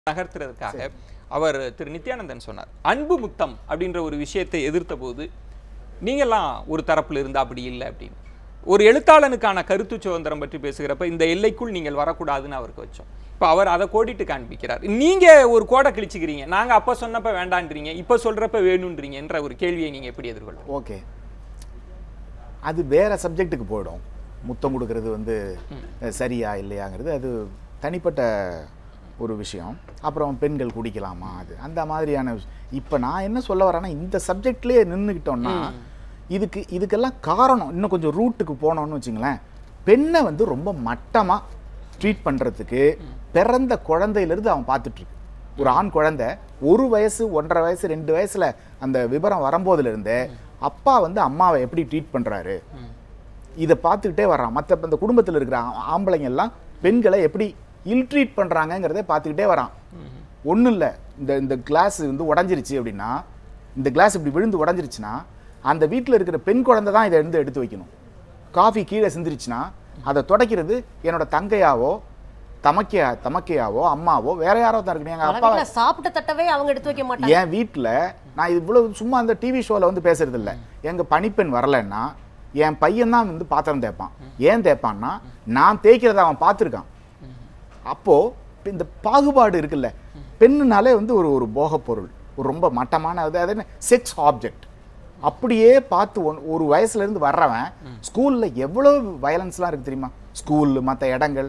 நகர்த்துறதுக்காக அவர் திரு நித்யானந்தன் சொன்னார். அன்பு முத்தம் அப்படின்ற ஒரு விஷயத்தை எதிர்த்த போது நீங்கெல்லாம் ஒரு தரப்புல இருந்தா அப்படி இல்லை அப்படின்னு. ஒரு எழுத்தாளனுக்கான கருத்து சுதந்திரம் பற்றி பேசுகிறப்ப இந்த எல்லைக்குள் நீங்கள் வரக்கூடாதுன்னு அவருக்கு வச்சோம். இப்போ அவர் அதை கோடிட்டு காண்பிக்கிறார். நீங்க ஒரு கோடை கிழிச்சுக்கிறீங்க, நாங்க அப்ப சொன்னப்ப வேண்டான்றீங்க, இப்ப சொல்றப்ப வேணுன்றீங்க என்ற ஒரு கேள்வியை நீங்க எப்படி எதிர்கொள்ளும்? ஓகே, அது வேற சப்ஜெக்டுக்கு போயிடும். முத்தம் கொடுக்கறது வந்து சரியா இல்லையாங்கிறது அது தனிப்பட்ட ஒரு விஷயம். அப்புறம் பெண்கள் குடிக்கலாமா, அது அந்த மாதிரியான. இப்போ நான் என்ன சொல்ல வரேன்னா, இந்த சப்ஜெக்ட்லேயே நின்றுக்கிட்டோம்னா இதுக்கெல்லாம் காரணம் இன்னும் கொஞ்சம் ரூட்டுக்கு போனோம்னு வச்சுங்களேன். பெண்ணை வந்து ரொம்ப மட்டமாக ட்ரீட் பண்ணுறதுக்கு பிறந்த குழந்தையிலேருந்து அவன் பார்த்துட்ருக்கு. ஒரு ஆண் குழந்தை 1 வயசு 1.5 வயசு 2 வயசில் அந்த விவரம் வரும்போதுலேருந்து அப்பா வந்து அம்மாவை எப்படி ட்ரீட் பண்ணுறாரு இதை பார்த்துக்கிட்டே வர்றான். மற்ற இந்த குடும்பத்தில் இருக்கிற ஆம்பளைங்க எல்லாம் பெண்களை எப்படி இல்ட்ரீட் பண்ணுறாங்கங்கிறத பார்த்துக்கிட்டே வரான். ஒன்றும் இல்லை, இந்த கிளாஸ் வந்து உடஞ்சிருச்சு அப்படின்னா, இந்த கிளாஸ் இப்படி விழுந்து உடஞ்சிருச்சுன்னா அந்த வீட்டில் இருக்கிற பெண் குழந்தை தான் இதை எடுத்து வைக்கணும். காஃபி கீழே சிந்திருச்சுன்னா அதை துடைக்கிறது என்னோட தங்கையாவோ தமக்கையாவோ அம்மாவோ வேற யாரோ தான் இருக்கணும். எங்கள் அப்பா சாப்பிட்ட தட்டவே அவங்க எடுத்து வைக்க மாட்டாங்க. என் வீட்டில் நான் இவ்வளவு சும்மா அந்த டிவி ஷோவில் வந்து பேசுறது இல்லை. எங்கள் பணிப்பெண் வரலைன்னா என் பையன் தான் வந்து பாத்திரம் தேய்ப்பான். ஏன் தேய்ப்பான்னா நான் தேய்க்கிறத அவன் பார்த்துருக்கான். அப்போது இந்த பாகுபாடு இருக்குல்ல, பெண்ணுனாலே வந்து ஒரு போகப் பொருள், ஒரு ரொம்ப மட்டமான அது என்ன செக்ஸ் ஆப்ஜெக்ட் அப்படியே பார்த்து ஒரு வயசுலேருந்து வர்றவன் ஸ்கூலில் எவ்வளோ வயலன்ஸ்லாம் இருக்குது தெரியுமா? ஸ்கூல் மற்ற இடங்கள்.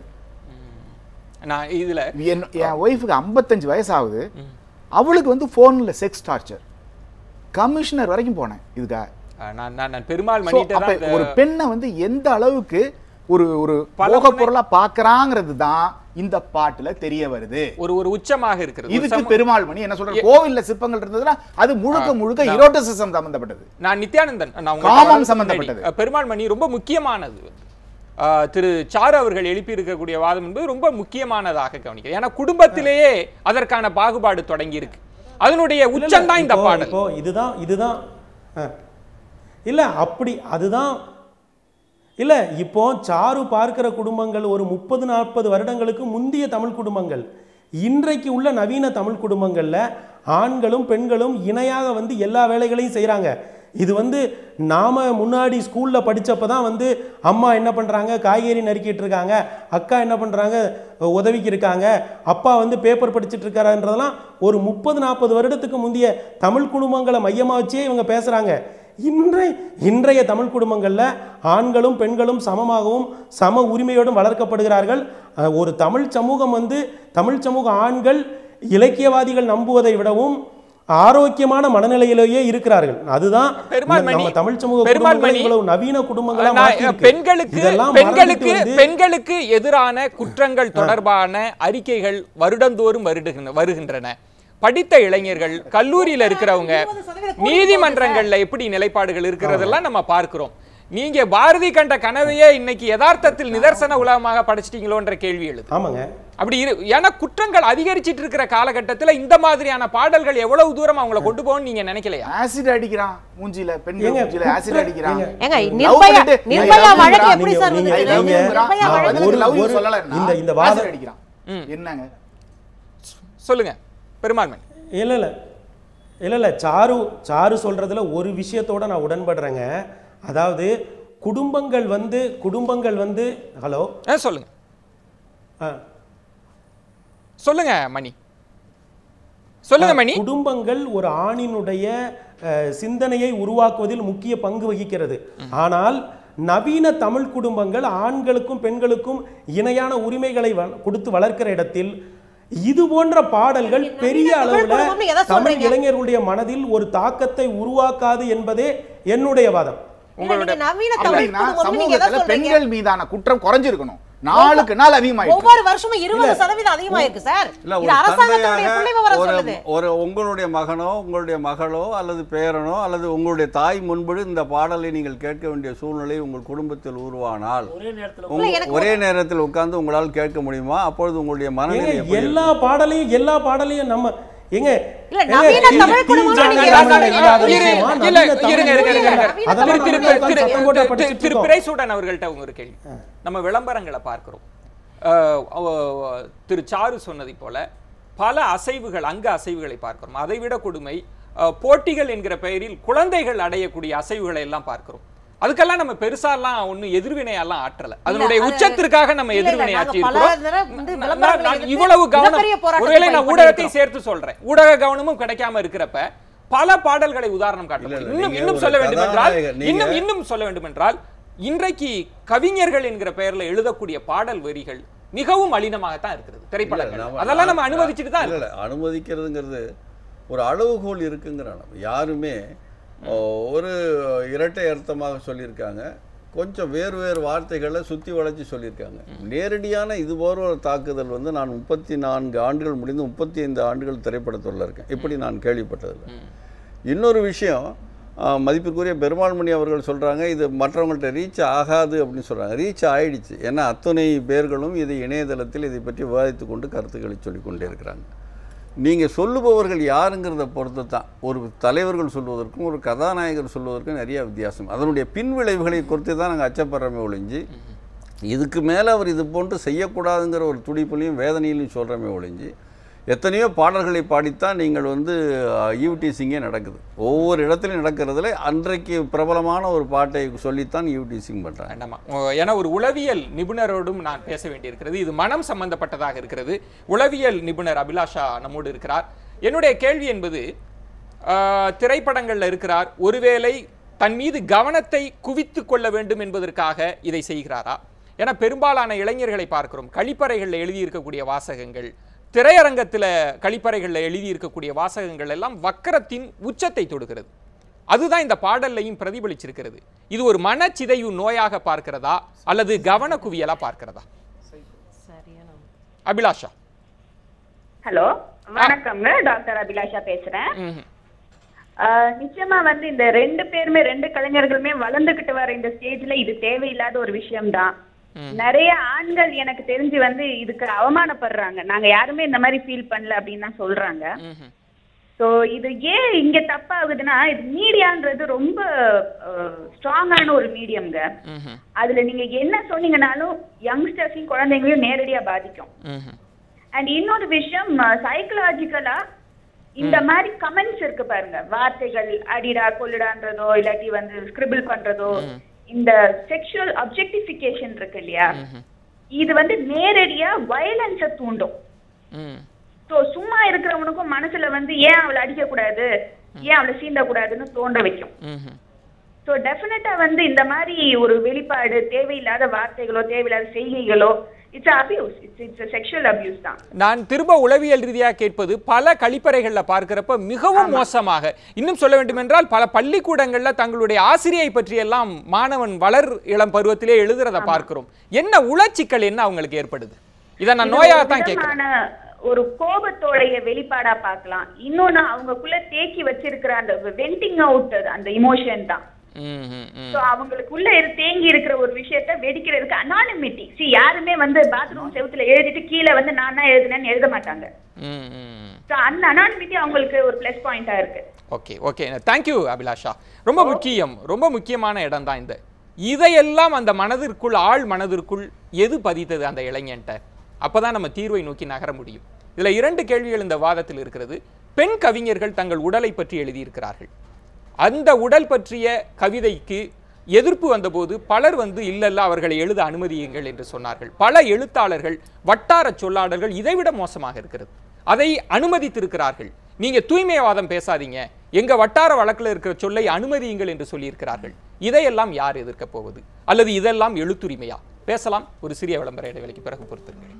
நான் இதில் என் ஒய்ஃபுக்கு 55 வயசாகுது, அவளுக்கு வந்து ஃபோனில் செக்ஸ் டார்ச்சர். கமிஷனர் வரைக்கும் போனேன் இதுக்காக. நான் பெருமாள் ஒரு பெண்ணை வந்து எந்த அளவுக்கு ஒரு போகப் பொருளா பார்க்கறாங்கிறது தான் இந்த பாட்டுல தெரிய வருது. ஒரு உச்சமாக இருக்கிறது. இதுக்கு பெருமாள் மணி என்ன சொல்ற, கோவில்ல சிற்பங்கள் இருந்ததுன்னா அது முழுக்க இரோட்டிசிசம் சம்பந்தப்பட்டது. நான் நித்யானந்தன் காமம் சம்பந்தப்பட்டது. பெருமாள் மணி ரொம்ப முக்கியமானது. திரு சாரு அவர்கள் எழுப்பி இருக்கக்கூடிய வாதம் என்பது ரொம்ப முக்கியமானதாக கவனிக்கிறேன். ஏன்னா குடும்பத்திலேயே அதற்கான பாகுபாடு தொடங்கி இருக்கு. அதனுடைய உச்சம் தான் இந்த பாடல். இதுதான் இல்ல அப்படி அதுதான் இல்ல. இப்போ சாரு பார்க்கிற குடும்பங்கள் ஒரு 30-40 வருடங்களுக்கு முந்தைய தமிழ் குடும்பங்கள். இன்றைக்கு உள்ள நவீன தமிழ் குடும்பங்கள்ல ஆண்களும் பெண்களும் இணையாக வந்து எல்லா வேலைகளையும் செய்யறாங்க. இது வந்து நாம முன்னாடி ஸ்கூல்ல படிச்சப்ப தான் வந்து அம்மா என்ன பண்றாங்க, காய்கறி நறுக்கிட்டு இருக்காங்க, அக்கா என்ன பண்றாங்க, உதவிக்கு இருக்காங்க, அப்பா வந்து பேப்பர் படிச்சுட்டு இருக்காருன்றதெல்லாம் ஒரு 30-40 வருடத்துக்கு முந்தைய தமிழ் குடும்பங்களை மையமா வச்சே இவங்க பேசுறாங்க. இன்றைய தமிழ் குடும்பங்கள்ல ஆண்களும் பெண்களும் சமமாகவும் சம உரிமையோடும் வளர்க்கப்படுகிறார்கள். ஒரு தமிழ் சமூகம் வந்து தமிழ் சமூக ஆண்கள் இலக்கியவாதிகள் நம்புவதை விடவும் ஆரோக்கியமான மனநிலையிலேயே இருக்கிறார்கள். அதுதான் நம்ம தமிழ் சமூக நவீன குடும்பங்களா பெண்களுக்கு எதிரான குற்றங்கள் தொடர்பான அறிக்கைகள் வருடந்தோறும் வருகின்றன. படித்த இளைஞர்கள், கல்லூரியில இருக்கிறவங்க, நீதிமன்றங்கள்ல எப்படி நிலைப்பாடுகள் இருக்கிறதெல்லாம் நம்ம பார்க்கிறோம். நீங்க பாரதி கண்ட கனவையே இன்னைக்கு யதார்த்தத்தில் நிதர்சன உலகமாக படைச்சிட்டீங்களோன்ற கேள்வி எழுது. ஆமாங்க, அப்படி ஏன்னா குற்றங்கள் அதிகரிச்சிட்டு இருக்கிற காலகட்டத்தில் இந்த மாதிரியான பாடல்கள் எவ்வளவு தூரம் அவங்களை கொண்டு போகணும்னு நீங்க நினைக்கலையா? ஆசிட் அடிக்கிறான் மூஞ்சில, பெண்கள் மூஞ்சில ஆசிட் அடிக்கிறாங்க. நிர்பயா வழக்கு எப்படி சார் வந்து இந்த வாதம் அடிக்கிறான் என்னங்க சொல்லுங்க பெருமாள் மணி. இல்ல சாரு சொல்றதுல ஒரு விஷயத்தோட நான் உடன்படுறேங்க. அதாவது குடும்பங்கள் வந்து ஹலோ சொல்லுங்க மணி, சொல்லுங்க மணி. குடும்பங்கள் ஒரு ஆணினுடைய சிந்தனையை உருவாக்குவதில் முக்கிய பங்கு வகிக்கிறது. ஆனால் நவீன தமிழ் குடும்பங்கள் ஆண்களுக்கும் பெண்களுக்கும் இணையான உரிமைகளை கொடுத்து வளர்க்கிற இடத்தில் இது போன்ற பாடல்கள் பெரிய அளவில் தமிழ் இளைஞர்களுடைய மனதில் ஒரு தாக்கத்தை உருவாக்காது என்பதே என்னுடைய வாதம். பெண்கள் மீதான குற்றம் குறைஞ்சிருக்கணும், நாளுக்கு நாள் அதிகமாயிருக்கு. ஒவ்வொரு வருஷமும் 20% அதிகமாயிருக்கு சார். இது அரசாங்கத்துடைய புள்ளிவிவரம் சொல்லுது. உங்களுடைய மகனோ உங்களுடைய மகளோ அல்லது பேரனோ அல்லது உங்களுடைய தாய் முன்பு இந்த பாடலை நீங்கள் கேட்க வேண்டிய சூழ்நிலை உங்கள் குடும்பத்தில் உருவானால் ஒரே நேரத்தில் உட்கார்ந்து உங்களால் கேட்க முடியுமா? அப்பொழுது உங்களுடைய மனநிலை எல்லா பாடலையும் நம்ம எங்க நம்ம விளம்பரங்களை பார்க்கிறோம். திரு சாரு சொன்னதை போல பல அசைவுகள், அங்க அசைவுகளை பார்க்கிறோம். அதைவிட கொடுமை போட்டிகள் என்கிற பெயரில் குழந்தைகள் அடையக்கூடிய அசைவுகளை எல்லாம் பார்க்கிறோம். அதுக்கெல்லாம் நம்ம பெருசாலாம் ஒன்னும் எதிர்வினையெல்லாம் ஆற்றல. அதனுடைய உச்சத்திற்காக நம்ம எதிர்வினை ஆற்றியிருக்கிறோம். இவ்வளவு கவனம், ஒருவேளை நான் ஊடகத்தை சேர்த்து சொல்றேன், ஊடக கவனமும் கிடைக்காம இருக்கிறப்ப பல பாடல்களை உதாரணம் காட்டலாம். இன்னும் சொல்ல வேண்டும் என்றால் இன்னும் சொல்ல வேண்டும் என்றால் இன்றைக்கு கவிஞர்கள் என்கிற பெயர்ல எழுதக்கூடிய பாடல் வரிகள் மிகவும் மலினமாகத்தான் இருக்கிறது திரைப்படங்கள். அதெல்லாம் நம்ம அனுமதிச்சுட்டு தான் இல்ல. அனுமதிக்கிறதுங்கிறது ஒரு அளவுகோல் இருக்குங்கிறாங்க. யாருமே ஒரு இரட்டை அர்த்தமாக சொல்லியிருக்காங்க, கொஞ்சம் வேறு வார்த்தைகளை சுற்றி வளைச்சி சொல்லியிருக்காங்க. நேரடியான இது போன்ற ஒரு தாக்குதல் வந்து நான் 34 ஆண்டுகள் முடிந்து 35 ஆண்டுகள் திரைப்படத்துள்ள இருக்கேன், இப்படி நான் கேள்விப்பட்டதில்லை. இன்னொரு விஷயம், மதிப்பிற்குரிய பெருமாள்மணி அவர்கள் சொல்கிறாங்க இது மற்றவங்கள்ட்ட ரீச் ஆகாது அப்படின்னு சொல்கிறாங்க. ரீச் ஆயிடுச்சு. ஏன்னா அத்தனை பேர்களும் இதை இணையதளத்தில் இதை பற்றி விவாதித்து கொண்டு கருத்துக்களை சொல்லி கொண்டே இருக்கிறாங்க. நீங்கள் சொல்லுபவர்கள் யாருங்கிறத பொறுத்து தான் ஒரு தலைவர்கள் சொல்வதற்கும் ஒரு கதாநாயகர் சொல்வதற்கும் நிறைய வித்தியாசம். அதனுடைய பின்விளைவுகளை குறித்து தான் நாங்கள் அச்சப்படுறோமே ஒழிஞ்சு, இதுக்கு மேலே அவர் இது போன்று செய்யக்கூடாதுங்கிற ஒரு துடிப்புலையும் வேதனையிலையும் சொல்கிறோமே ஒழிஞ்சு, எத்தனையோ பாடல்களை பாடித்தான் நீங்கள் வந்து ஈவ்டீசிங்கே நடக்குது. ஒவ்வொரு இடத்துலையும் நடக்கிறதுல அன்றைக்கு பிரபலமான ஒரு பாட்டை சொல்லித்தான் ஈவ்டீசிங் பண்ணுறாங்க. ஏன்னா ஒரு உளவியல் நிபுணரோடும் நான் பேச வேண்டியிருக்கிறது. இது மனம் சம்பந்தப்பட்டதாக இருக்கிறது. உளவியல் நிபுணர் அபிலாஷா நம்மோடு இருக்கிறார். என்னுடைய கேள்வி என்பது, திரைப்படங்களில் இருக்கிறார், ஒருவேளை தன் மீது கவனத்தை குவித்து கொள்ள வேண்டும் என்பதற்காக இதை செய்கிறாரா? ஏன்னா பெரும்பாலான இளைஞர்களை பார்க்கிறோம், கழிப்பறைகளில் எழுதியிருக்கக்கூடிய வாசகங்கள், திரையரங்கத்தில் கழிப்பறைகளில் எழுதியிருக்கக்கூடிய வாசகங்கள் எல்லாம் வக்கரத்தின் உச்சத்தை தொடுகிறது. அதுதான் இந்த பாடல்லையும் பிரதிபலிச்சிருக்கிறது. இது ஒரு மனச்சிதைவு நோயாக பார்க்கிறதா அல்லது கவன குவியலா பார்க்கிறதா? அபிலாஷா. ஹலோ, வணக்கம்ங்க. டாக்டர் அபிலாஷா பேசுறேன். நிச்சயமா வந்து இந்த 2 பேருமே 2 கலைஞர்களுமே வளர்ந்துகிட்டு வர இந்த ஸ்டேஜ்ல இது தேவையில்லாத ஒரு விஷயம்தான். நிறைய ஆண்கள் எனக்கு தெரிஞ்சு வந்து இதுக்கு அவமானப்படுறாங்க. நாங்க யாருமே இந்த மாதிரி ஃபீல் பண்ணல அப்படின்னு தான் சொல்றாங்க. சோ இது ஏன் இங்க தப்பாகுதுன்னா, இது மீடியான்றது ரொம்ப ஸ்ட்ராங்கான ஒரு மீடியம்ங்க. அதுல நீங்க என்ன சொன்னீங்கன்னாலும் யங்ஸ்டர்ஸையும் குழந்தைங்களையும் நேரடியா பாதிக்கும். அண்ட் இன்னொரு விஷயம், சைக்கலாஜிக்கலா இந்த மாதிரி கமெண்ட்ஸ் இருக்கு பாருங்க, வார்த்தைகள் அடிடா கொள்ளுடான்றதோ இல்லாட்டி வந்து ஸ்கிரிபிள் பண்றதோ, இந்த செக்ஷுவல் அப்ஜெக்டிஃபிகேஷன் இருக்கு இல்லையா, இது வந்து நேரடியா வயலன்ஸை தூண்டும். சோ சும்மா இருக்கிறவனுக்கும் மனசுல வந்து ஏன் அவளை அடிக்க கூடாது, ஏன் அவளை சீண்ட கூடாதுன்னு தோன்ற வைக்கும். சோ டெஃபினட்டா வந்து இந்த மாதிரி ஒரு வெளிப்பாடு, தேவையில்லாத வார்த்தைகளோ தேவையில்லாத செய்கைகளோ, it's abuse, it's sexual abuse தான். நான் திரும்ப உளவியல் ரீதியாக கேட்பது, பல கழிப்பறைகளில் பார்க்கிறப்ப மிகவும் மோசமாக, இன்னும் சொல்ல வேண்டும் என்றால் பல பள்ளிக்கூடங்களில் தங்களுடைய ஆசிரியை பற்றியெல்லாம் மாணவன் வளர் இளம் பருவத்திலே எழுதுறத பார்க்கிறோம். என்ன உளச்சிக்கல் என்ன அவங்களுக்கு ஏற்படுது? இதை நான் நோயாகத்தான் கேட்கிறேன். ஒரு கோபத்தோடைய வெளிப்பாடா பார்க்கலாம். இன்னொன்னு அவங்களுக்குள்ள தேக்கி வச்சிருக்கிற அந்த வெண்டிங் அவுட், அந்த இமோஷன் தான். அவங்களுக்குள்ள தேங்கி இருக்கிற ஒரு விஷயத்த வெடிக்கிறதுக்கு அனானிமிட்டி. யாருமே வந்து பாத்ரூம் செவுத்துல எழுதிட்டு கீழே வந்து நான் தான் எழுதுனேன்னு எழுத மாட்டாங்க. அந்த அனானிமிட்டி அவங்களுக்கு ஒரு பிளஸ் பாயிண்டா இருக்கு. Okay okay, thank you Abhilasha. ரொம்ப முக்கியமான இடம் தான் இந்த. இதையெல்லாம் அந்த மனதிற்குள், ஆள் மனதிற்குள் எது பதித்தது அந்த இளைஞன்ட்ட? அப்பதான் நம்ம தீர்வை நோக்கி நகர முடியும். இதுல 2 கேள்விகள் இந்த வாதத்தில் இருக்கிறது. பெண் கவிஞர்கள் தங்கள் உடலை பற்றி எழுதியிருக்கிறார்கள். அந்த உடல் பற்றிய கவிதைக்கு எதிர்ப்பு வந்தபோது பலர் வந்து இல்லல்ல அவர்களை எழுத அனுமதியுங்கள் என்று சொன்னார்கள். பல எழுத்தாளர்கள், வட்டார சொல்லாடல்கள் இதைவிட மோசமாக இருக்கிறது, அதை அனுமதித்திருக்கிறார்கள். நீங்க தூய்மைவாதம் பேசாதீங்க, எங்க வட்டார வழக்கில் இருக்கிற சொல்லை அனுமதியுங்கள் என்று சொல்லியிருக்கிறார்கள். இதையெல்லாம் யார் எதிர்க்க போவது? அல்லது இதெல்லாம் எழுத்துரிமையா? பேசலாம். ஒரு சிறிய விளம்பர இடைவெளிக்கு பிறகு பொறுத்திருக்கிறேன்.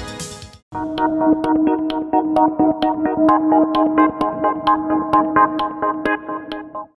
Thank you.